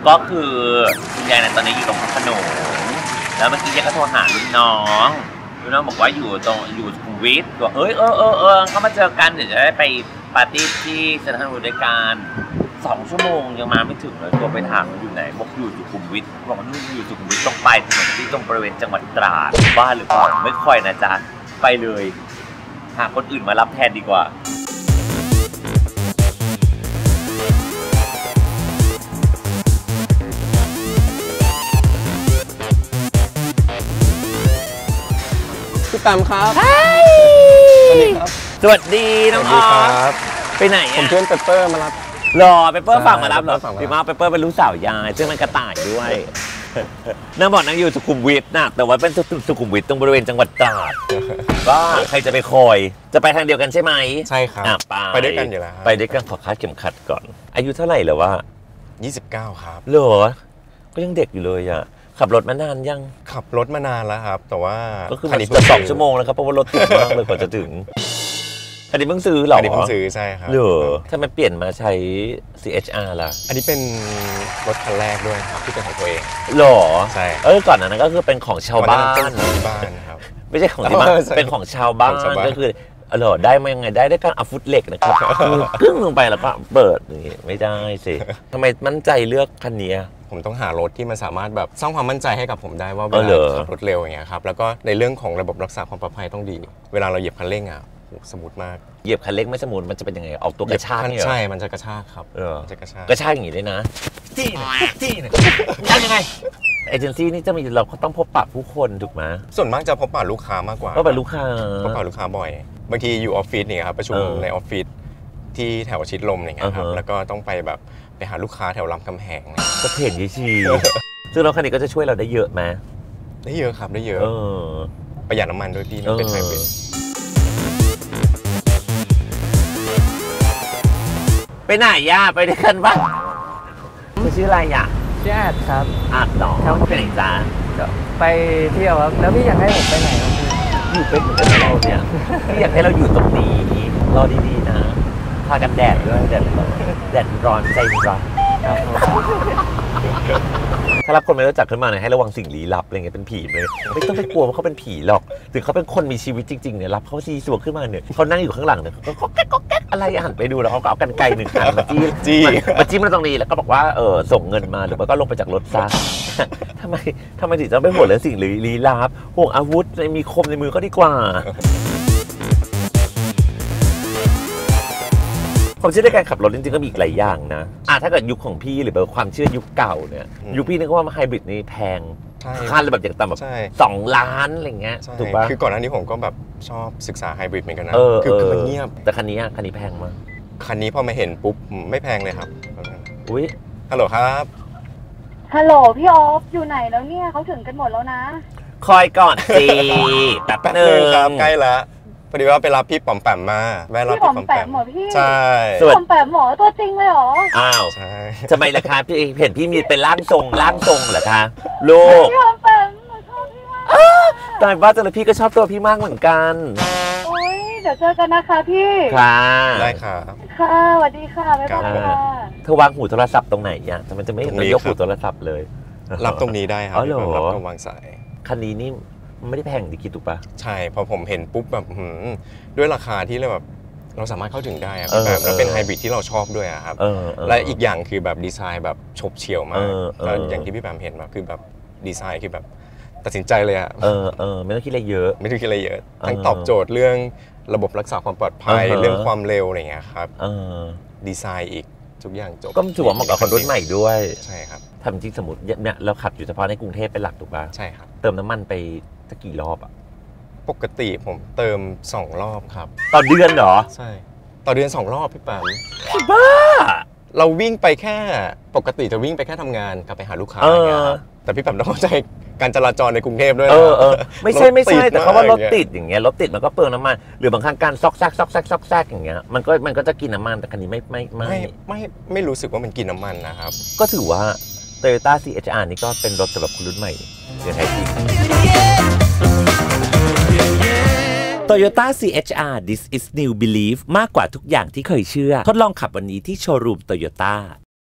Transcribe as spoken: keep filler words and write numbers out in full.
ก็คือคุณยายนะตอนนี้อยู่ตรงพระโขนงแล้วเมื่อกี้ยายก็โทรหาลูกน้องลูกน้องบอกว่าอยู่ตรงอยู่สุขุมวิทบอกเอ้ยเออเออเออเขามาเจอกันเดี๋ยวจะได้ไปปาร์ตี้ที่เซ็นทรัลเวิลด์ด้วยกันสองชั่วโมงยังมาไม่ถึงเลยตัวไปถามมันอยู่ไหนบอกอยู่สุขุมวิทบอกว่านู่นอยู่สุขุมวิทตรงไปถนนที่ตรงบริเวณจังหวัดตราดบ้านหรือเปล่าไม่ค่อยนะจ๊ะไปเลยหาคนอื่นมารับแทนดีกว่าพี่แปมครับสวัสดีน้องออฟไปไหนอ่ะผมเพื่อนเปเปอร์มารับรอเปเปอร์ฝากมารับเหรอพี่มาเปเปอร์เป็นลูกสาวยายซึ่งมันกระต่ายด้วยนางบอกนางอยู่สุขุมวิทนะแต่ว่าเป็นสุขุมวิทตรงบริเวณจังหวัดตราดก็ใครจะไปคอยจะไปทางเดียวกันใช่ไหมใช่ครับไปด้วยกันอยู่แล้วไปด้วยกันขอคาดเข็มขัดก่อนอายุเท่าไหร่เหรอวะยี่สิบเก้าครับเหรอก็ยังเด็กอยู่เลยอ่ะขับรถมานานยังขับรถมานานแล้วครับแต่ว่าก็คือมันสองชั่วโมงแล้วครับเพราะว่ารถติดมากเลยกว่าจะถึงอันนี้เพิ่งซื้อหรออันนี้เพิ่งซื้อใช่ครับเหรอถ้ามันเปลี่ยนมาใช้ ซี เอช อาร์ ล่ะอันนี้เป็นรถคันแรกด้วยครับที่เป็นของตัวเองหรอใช่เออก่อนนั้นก็คือเป็นของชาวบ้านที่บ้านครับไม่ใช่ของที่บ้านเป็นของชาวบ้านก็คือเออได้มายังไงได้ด้วยการเอาฟุตเหล็กนะครับกึ้งลงไปแล้วก็เปิดนี่ไม่ได้สิทำไมมั่นใจเลือกคันนี้ผมต้องหารถที่มันสามารถแบบสร้างความมั่นใจให้กับผมได้ว่าเวลาขับรถเร็วอย่างเงี้ยครับแล้วก็ในเรื่องของระบบรักษาความปลอดภัยต้องดีเวลาเราเหยียบคันเร่งอ่ะสมูทมากเหยียบคันเร่งไม่สมูทมันจะเป็นยังไงออกตัวกระชากใช่มันจะกระชากครับเออจะกระชากกระชากอย่างนี้ด้วยนะจี้จี้ทำยังไงเอเจนซี่นี่จะมีเราต้องพบปะผู้คนถูกไหมส่วนมากจะพบปะลูกค้ามากกว่าก็เป็นลูกค้าพบปะลูกค้าบ่อยบางทีอยู่ออฟฟิศเนี่ยครับประชุมในออฟฟิศที่แถวชิดลมอย่างเงี้ยครับแล้วก็ต้องไปแบบไปหาลูกค้าแถวรามคำแหงก็เห็นยี่ชีซึ่งรถคันนี้ก็จะช่วยเราได้เยอะไหมได้เยอะครับได้เยอะประหยัดน้ำมันด้วยพี่มันเป็นไฮบริดไปไหนย่าไปด้วยกันบ้างคุณชื่ออะไรอ่ะชื่ออาดครับอาดหรอเขาไปไหนจ้าไปเที่ยวครับแล้วพี่อยากให้ผมไปไหนครับอยู่เป็นเหมือนเราเนี่ยพี่อยากให้เราอยู่ตรงนี้รอดีๆนะพากันแดดด้วยแดดร้อนแดดร้อนใจร้อนถ้ารับคนไม่รู้จักขึ้นมาเนี่ยให้ระวังสิ่งลี้ลับอะไรเงี้ยเป็นผีเลยไม่ต้องไปกลัวว่าเขาเป็นผีหรอกถึงเขาเป็นคนมีชีวิตจริงๆเนี่ยรับเขาซีสวขึ้นมาเนี่ยเขานั่งอยู่ข้างหลังเนี่ยเขาก็แก๊กก็แก๊กอะไรหันไปดูแล้วเขาก็เอากันไกลหนึ่งอันมาจี้จี้มาจี้มันตรงนี้แล้วก็บอกว่าเออส่งเงินมาหรือว่าก็ลงไปจากรถซะทำไมทำไมถึงจะไม่ห่วงเรื่องสิ่งลี้ลับห่วงอาวุธมีคมในมือก็ดีกว่าความเชื่อในการขับรถจริงๆก็มีอีกหลายอย่างนะอ่ะถ้าเกิดยุคของพี่หรือแบบความเชื่อยุคเก่าเนี่ยยุคพี่นึกว่าไฮบริดนี่แพงค่าเลยแบบอย่างต่ำแบบสองล้านอะไรเงี้ยถูกปะคือก่อนหน้านี้ผมก็แบบชอบศึกษาไฮบริดเหมือนกันนะคือมันเงียบแต่คันนี้คันนี้แพงมากคันนี้พอมาเห็นปุ๊บไม่แพงเลยครับอุ้ยฮัลโหลครับฮัลโหลพี่ออฟอยู่ไหนแล้วเนี่ยเขาถึงกันหมดแล้วนะคอยก่อนสิแป๊บนึงครับใกล้แล้วพอดีว่าไปรับพี่ป๋อมแปมมาแม่รับพี่ป๋อมแปมหมอพี่ใช่พี่ป๋อมแปมหมอตัวจริงเลยเหรออ้าวใช่ทำไมล่ะคะพี่เห็นพี่มีเป็นร่างทรงร่างทรงเหรอคะลูกพี่ป๋อมแปมหนูชอบพี่มากแต่ว่าจังเลยพี่ก็ชอบตัวพี่มากเหมือนกันโอ้ยเดี๋ยวเจอกันนะคะพี่ค่ะได้ค่ะค่ะสวัสดีค่ะบ๊ายบายค่ะเธอวางหูโทรศัพท์ตรงไหนอ่ะทำไมจะไม่เห็นเรายกหูโทรศัพท์เลยรับตรงนี้ได้ครับอ๋อเหรอรับตรงวางสายคันนี้นี่ไม่ได้แพงดิคิดถูกปะใช่พอผมเห็นปุ๊บแบบด้วยราคาที่เราแบบเราสามารถเข้าถึงได้แบบแล้วเป็นไฮบริดที่เราชอบด้วยครับและอีกอย่างคือแบบดีไซน์แบบฉบเฉี่ยวมากแล้วอย่างที่พี่แปมเห็นมาคือแบบดีไซน์คือแบบตัดสินใจเลยอะเออเออไม่ต้องคิดอะไรเยอะไม่ต้องคิดอะไรเยอะทั้งตอบโจทย์เรื่องระบบรักษาความปลอดภัยเรื่องความเร็วอะไรเงี้ยครับดีไซน์อีกทุกอย่างจบก็ถือว่าเหมาะกับคนรุ่นใหม่ด้วยใช่ครับทำจริงสมมติเนี่ยเราขับอยู่เฉพาะในกรุงเทพเป็นหลักถูกป่ะใช่ครับเติมน้ำมันไปสักกี่รอบอะปกติผมเติมสองรอบครับต่อเดือนเหรอใช่ต่อเดือนสองรอบพี่ปามบ้าเราวิ่งไปแค่ปกติจะวิ่งไปแค่ทำงานกลับไปหาลูกค้าแต่พี่ปามต้องเข้าใจการจราจรในกรุงเทพด้วยนะเออเออไม่ใช่ไม่ใช่แต่เขาว่ารถติดอย่างเงี้ยรถติดมันก็เปลืองน้ำมันหรือบางครั้งการซอกแซกซอกแซกซอกแซกอย่างเงี้ยมันก็มันก็จะกินน้ำมันแต่คันนี้ไม่ไม่ไม่ไม่ไม่รู้สึกว่ามันกินน้ำมันนะครับก็ถือว่า Toyota ซี เอช อาร์ นี่ก็เป็นรถสำหรับคนรุ่นใหม่อย่างแท้จริง Toyota ซี เอช อาร์ This is new belief มากกว่าทุกอย่างที่เคยเชื่อทดลองขับวันนี้ที่โชว์รูม Toyota